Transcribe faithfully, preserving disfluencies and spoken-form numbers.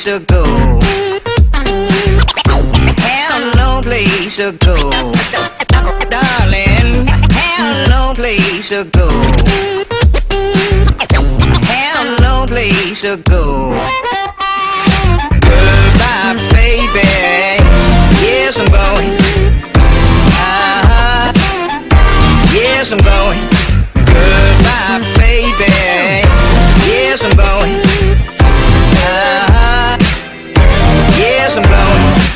to go. Have no place to go. Darling, have no place to go. Have no place to go. Goodbye, baby. Yes, I'm going. Uh-huh. Yes, I'm going. Goodbye, baby. Yes, I'm going. Uh-huh. Yes, I'm going.